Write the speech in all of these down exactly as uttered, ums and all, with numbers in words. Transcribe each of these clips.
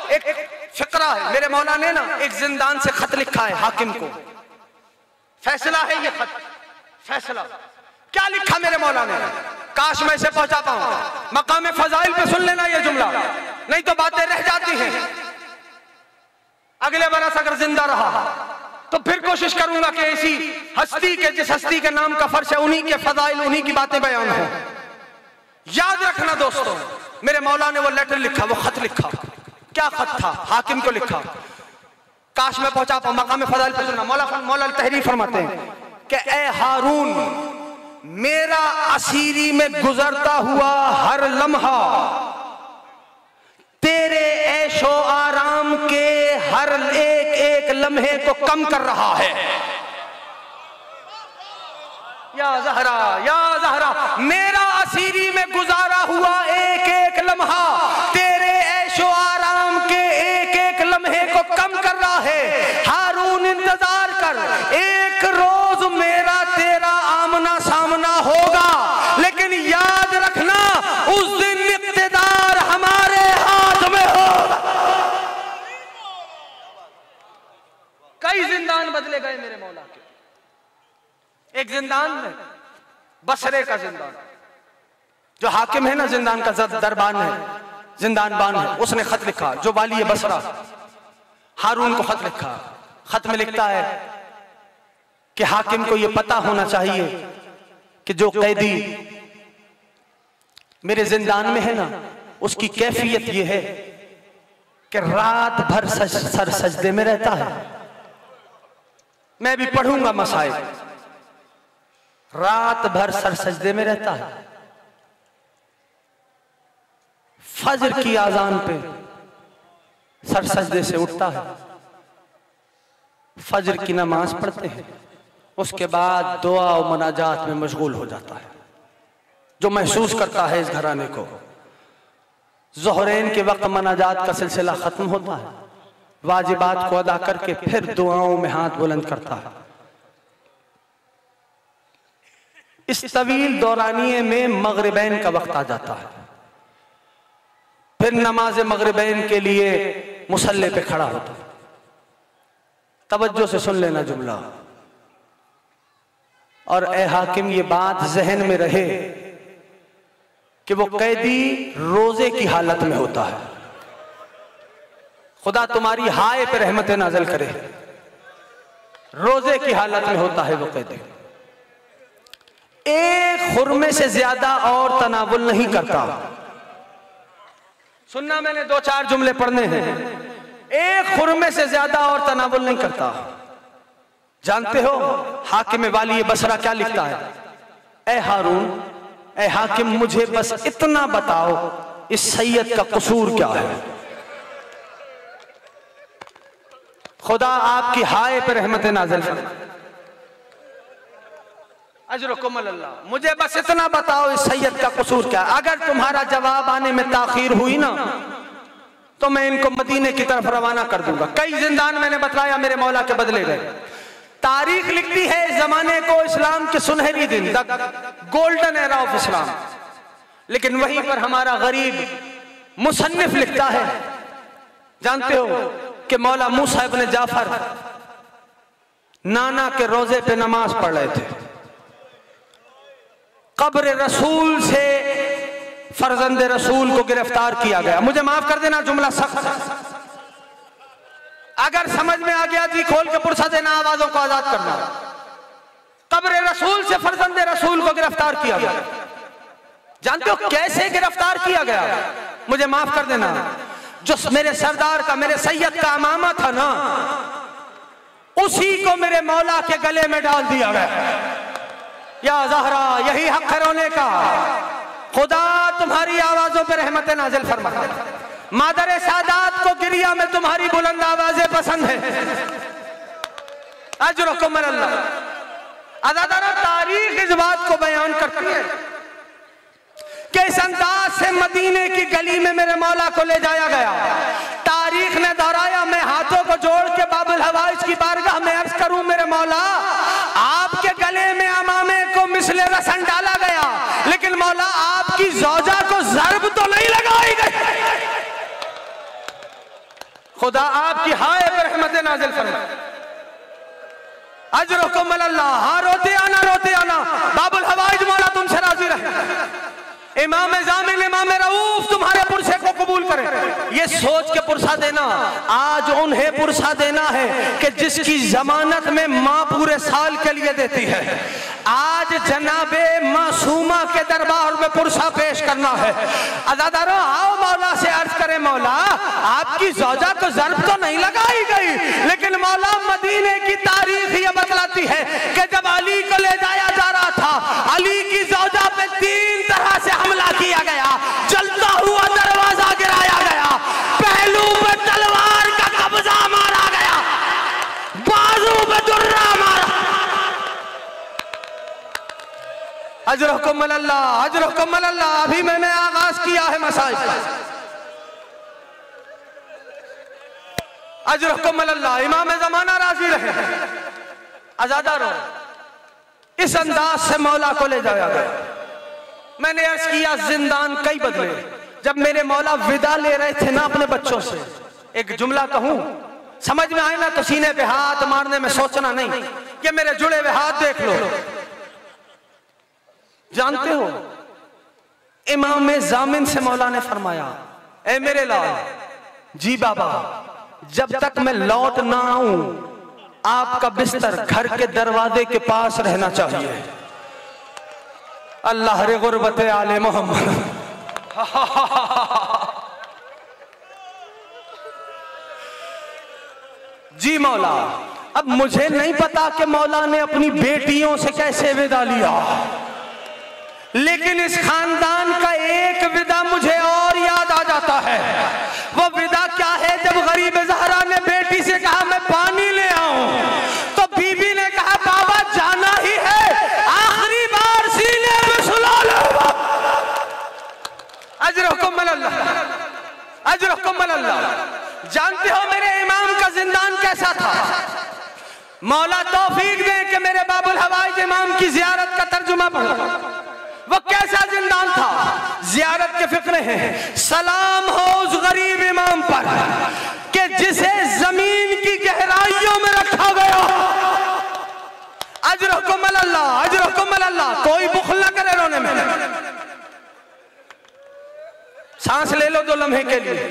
एक फिक्रा है, मेरे मौला ने ना एक जिंदान से खत लिखा है हाकिम को, फैसला है ये खत, फैसला क्या लिखा मेरे मौला ने, काश मैं इसे पहुंचा पाऊं। मकाम फजाइल पे सुन लेना ये जुमला, नहीं तो बातें रह जाती हैं। अगले बरस अगर जिंदा रहा तो फिर कोशिश करूंगा कि ऐसी हस्ती के, जिस हस्ती के नाम का फर्श है, उन्हीं के फजाइल, उन्हीं की बातें बयान हो। याद रखना दोस्तों, मेरे मौला ने वो लेटर लिखा, वो खत लिखा। क्या खत था? हाकिम को लिखा, काश मैं पहुंचा पाऊं। मकाम फजाइल पे सुनना, मौला मौला तहरीर फरमाते हैं कि ए हारून, मेरा असीरी में गुजरता हुआ हर लम्हा तेरे ऐशो आराम के हर एक एक लम्हे को कम कर रहा है। या ज़हरा, या ज़हरा, मेरा असीरी में गुजारा हुआ एक एक लम्हा तेरे ऐशो आराम के एक एक लम्हे को कम कर रहा है। हारून इंतजार कर, एक रोज मेरा तेरा आमना सामना होगा, लेकिन याद रखना उस दिन इक़्तिदार हमारे हाथ में होगा। कई जिंदान बदले गए मेरे मौला के। एक जिंदान में बसरे का जिंदान, जो हाकिम है ना जिंदान का, दरबान है, जिंदान बान है, उसने खत लिखा, जो वाली बसरा, हारून को खत लिखा। खत में लिखता है कि हाकिम को यह पता होना चाहिए कि जो कैदी मेरे जिंदान में है ना, उसकी कैफियत यह है कि रात भर सज, सर सजदे में रहता है। मैं भी पढ़ूंगा मसाइल, रात भर सर सजदे में रहता है। फजर की आजान पे सर सजदे से उठता है, फजर की नमाज पढ़ते हैं, उसके बाद दुआ और मनाजात में मशगूल हो जाता है। जो महसूस करता है इस घराने को, ज़ोहरैन के वक्त मनाजात का सिलसिला खत्म होता है, वाजिबात को अदा करके फिर दुआओं में हाथ बुलंद करता है। इस तवील दौरानिये में मगरिबैन का वक्त आ जाता है, फिर नमाज मगरिबैन के लिए मुसल्ले पे खड़ा होता है। तवज्जो से सुन लेना जुमला, और ए हाकिम ये बात जहन में रहे कि वो कैदी रोजे की हालत में होता है। खुदा तुम्हारी हाय पे रहमत नाज़िल करे, रोजे की हालत में होता है वो कैदी। एक खुरमे से ज्यादा और तनावुल नहीं करता। सुनना, मैंने दो चार जुमले पढ़ने हैं। एक खुरमे से ज्यादा और तनावुल नहीं करता। जानते हो हाकिम वाली बसरा क्या लिखता है? ए हारून, ए हाकिम, मुझे बस इतना बताओ, इस सैयद का कसूर क्या है? खुदा आपकी हाय पर रहमत नाज़िल फरमाए। अजरुकुम अल्लाह, मुझे बस इतना बताओ, इस सैयद का कसूर क्या? अगर तुम्हारा जवाब आने में ताखीर हुई ना, तो मैं इनको मदीने की तरफ रवाना कर दूंगा। कई जिंदान मैंने बताया मेरे मौला के बदले गए। तारीख लिखती है इस जमाने को इस्लाम के सुनहरी दिन, the golden era of Islam, लेकिन वहीं पर हमारा गरीब मुसन्निफ लिखता है, जानते हो कि मौला मूसा इब्न जाफर नाना के रोजे पे नमाज पढ़ रहे थे। कब्र रसूल से फर्जंद रसूल को गिरफ्तार किया गया। मुझे माफ कर देना, जुमला सख्त, अगर समझ में आ गया जी खोल के पुरसा देना, आवाजों को आजाद करना। कब्र रसूल से फर्जंद रसूल को गिरफ्तार किया गया। जानते हो कैसे गिरफ्तार किया गया? मुझे माफ कर देना, जो मेरे सरदार का, मेरे सैयद का अमामा था ना, उसी को मेरे मौला के गले में डाल दिया गया। या ज़हरा, यही हक है रोने का। खुदा तुम्हारी आवाजों पर रहमत नाज़िल फरमाए। मादर सादात को गिरिया में तुम्हारी बुलंद आवाजें पसंद है। अजरुकुम अल्लाह। अदादारा तारीख इस बात को बयान करती है कि इस अंदाज से मदीने की गली में मेरे मौला को ले जाया गया। तारीख ने दोहराया, मैं हाथों को जोड़ के बाबुल हवाइज की बारगाह में अर्ज करूं, मेरे मौला आपके गले में अमामे को मिसले रसन डाला गया, लेकिन मौला आपकी ज़ौजा को ज़र्ब तो नहीं लगाई गई। खुदा आपकी हाय पर रहमत नाजिल फरमाए। अजरकुम अल्लाह, हाँ रोते आना रोते आना, बाबुल हवाइज मौला तुमसे राजी रहे। इमाम जामिल इमाम रऊफ तुम्हारे पुरसे को कबूल करे। ये सोच के पुरसा देना, आज उन्हें पुरसा देना है कि जिसकी जमानत में माँ पूरे साल के लिए देती है, आज जनाबे मासूमा के दरबार में पुरसा पेश करना है। अज़ादारों आओ मौला से अर्ज करें, मौला आपकी ज़ौजा को ज़र्ब तो नहीं लगाई गई, लेकिन मौला मदीने की तारीख ये बतलाती है कि जब अली को ले जाया जा रहा था, अली की ज़ौजा पे तीन तरह से हमला किया गया। जलता हुआ दरवाजा गिराया गया, पहलू पे तलवार का कब्जा मारा गया, बाजू पे दुर्रा मारा। अजरकुम अल्लाह, अजरकुम अल्लाह। अभी मैंने आगाज किया है मसाइल। अजरकुम अल्लाह, इमाम ज़माना राजी रहे। आज़ादारों, इस अंदाज से मौला को ले जाया गया। मैंने अर्ज किया जिंदान कई बदले। जब मेरे मौला विदा ले रहे थे ना अपने बच्चों से, एक जुमला कहूं समझ में आए ना तो सीने पे हाथ मारने में सोचना नहीं कि मेरे जुड़े हुए हाथ देख लो। जानते हो इमाम जामिन से मौला ने फरमाया, ए मेरे लाल, जी बाबा, जब तक मैं लौट ना आऊं आपका बिस्तर घर के दरवाजे के पास रहना चाहिए। अल्लाह रे गुरबत आले मोहम्मद। जी मौला, अब मुझे नहीं पता कि मौला ने अपनी बेटियों से कैसे विदा लिया, लेकिन इस खानदान का एक विदा मुझे और याद आ जाता है। वो विदा क्या है? जब गरीब ज़हरा ने बेटी से कहा मैं पानी ले आऊं, तो बीबी ने कहा बाबा जाना ही है, आखिरी बार सीने में सुला लो। अजरकुम अल्लाह, अजरकुम अल्लाह। जानते हो मेरे इमाम का जिंदान कैसा था? मौला तौफीक दे कि मेरे बाबुल हवाइज इमाम की जियारत का तर्जुमा पढ़ो। वो कैसा जिंदान था? जियारत के फिक्र हैं। सलाम हो उस गरीब इमाम पर कि जिसे जमीन की गहराइयों में रखा गया। अजरकुम अल्लाह, अजरकुम अल्लाह। कोई बुखल न करे रोने में। सांस ले लो दो लम्हे के लिए।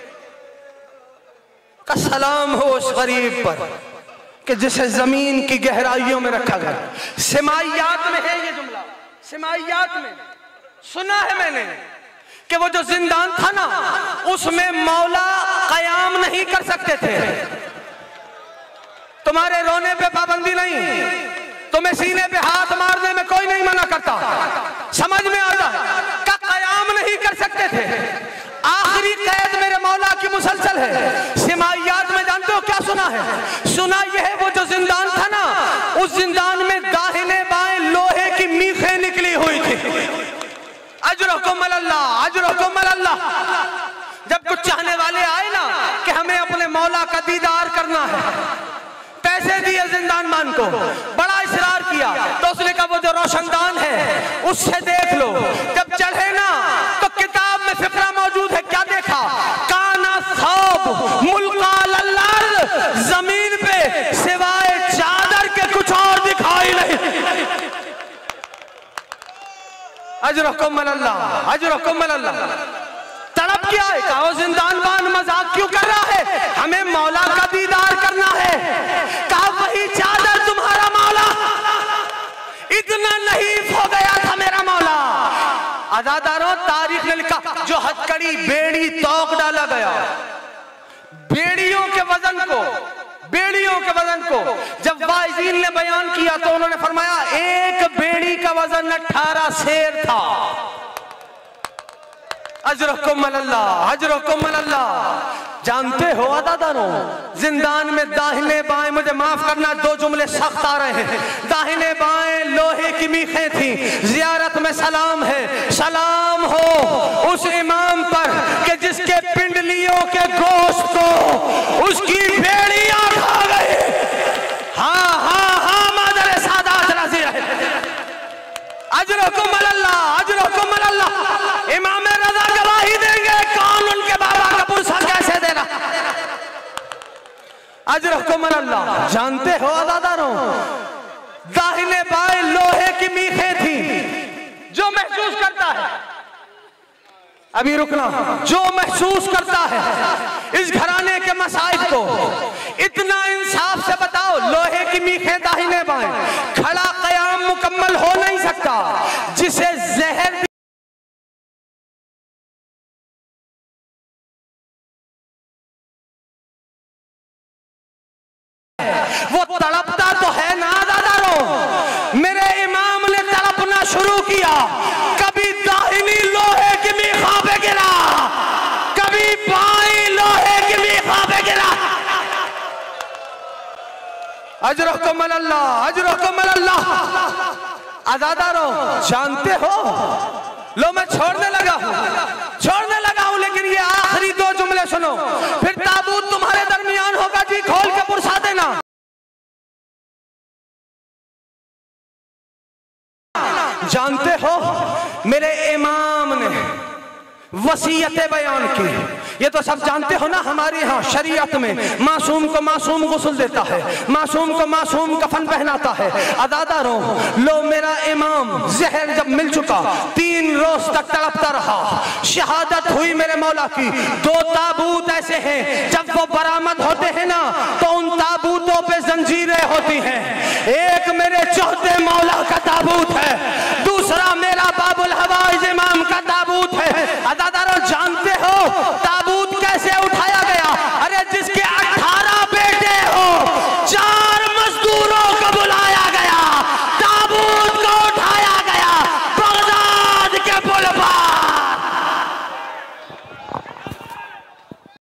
का सलाम हो उस गरीब पर कि जिसे जमीन की गहराइयों में रखा गया। सिमाइयात में है ये जुमला, सिमाइयात में सुना है मैंने कि वो जो जिंदान था ना, उसमें मौला कयाम नहीं कर सकते थे। तुम्हारे रोने पे पाबंदी नहीं, तुम्हें सीने पे हाथ मारने में कोई नहीं मना करता, समझ में आता है का कयाम नहीं कर सकते थे। आखिरी कैद मेरे मौला की मुसलसल है। सिमाइयात में जानते हो क्या सुना है? सुना यह है वो जो जिंदान था ना, उस जिंदान में दाहिने बाएं लोहे की मीखें निकली हुई थी। अजरकुम अल्लाह, अजरकुम अल्लाह। जब कुछ चाहने वाले आए ना कि हमें अपने मौला का दीदार करना है, पैसे दिए जिंदान मान को, बड़ा इसरार किया, तो उसने कहा वो जो रोशनदान है उससे देख लो। जब चढ़े ना तो किताब में फिक्रा मौजूद है। क्या देखा? काना सौब मुल्काल अर्ज़, जमीन पे सिवाय चादर के कुछ और दिखाई नहीं। अजरकुम अल्लाह, अजरकुम अल्लाह। तड़प क्या है? कहा जिंदान बान मजाक क्यों कर रहा है? हमें मौला का दीदार करना है। कहा वही चादर तुम्हारा मौला, इतना नहीफ हो गया था मेरा मौला। आज़ादारों, तारीख ने लिखा जो हथकड़ी बेड़ी तोक डाला गया, बेड़ियों के वजन को, बेड़ियों के वजन को जब वाइज़ीन ने बयान किया तो उन्होंने फरमाया एक बेड़ी का वजन अठारह शेर था। अजरकुम अल्लाह, अजरकुम अल्लाह। जानते हो अदादारों, जिंदान में दाहिने बाएं, मुझे माफ करना दो जुमले सख्त आ रहे हैं, दाहिने बाएं लोहे की मीखें थी। जियारत में सलाम है, सलाम हो उस इमाम पर कि जिसके पिंडलियों के गोश्त को उसकी बेड़ियां खा गई। हाँ हाँ हाँ, मादर सादात राजी रहे। अजरकुम अल्लाह, अजरकुम अल्लाह। इमाम रज़ा गवाही देंगे कौन उनके बाबा का पुरसा कैसे देना। अजरकुम अल्लाह। जानते हो अज़ादारों, दाहिने बाएं लोहे की मीखें थी। जो महसूस करता है, अभी रुकना, जो महसूस करता है इस घराने के मसाइब को, इतना इंसाफ से बताओ, लोहे की मीखें दाहिने बाएं, खड़ा कयाम मुकम्मल हो नहीं सकता। जिसे जहर वो तड़पता तो है ना दादारो। मेरे इमाम ने तड़पना शुरू किया, कभी दाहिनी लोहे की मीखा पे गिरा, कभी बाईं लोहे की मीखा पे गिरा। अजरकुम अल्लाह, अजरकुम अल्लाह। अज़ादारो जानते हो, लो मैं छोड़ने लगा हूं, छोड़ने लगा हूं, लेकिन ये आखिरी दो जुमले सुनो, फिर ताबूत तुम्हारे दरमियान होगा जी, खोल के पुरसा देना। जानते हो मेरे इमाम ने वसीयतें बयान की, ये तो सब जानते हो ना। हमारे यहाँ शरीयत में मासूम को मासूम गुस्ल देता है, मासूम को मासूम कफन पहनाता है। अज़ादारों, लो मेरा इमाम जहर जब मिल चुका, तीन रोज तक तड़पता रहा, शहादत हुई मेरे मौला की। दो ताबूत ऐसे हैं, जब वो बरामद होते हैं ना तो उन ताबूतों पे जंजीरें होती हैं। एक मेरे चौथे मौला का ताबूत है, दूसरा मेरा बाबुल हवाइज इमाम का ताबूत है।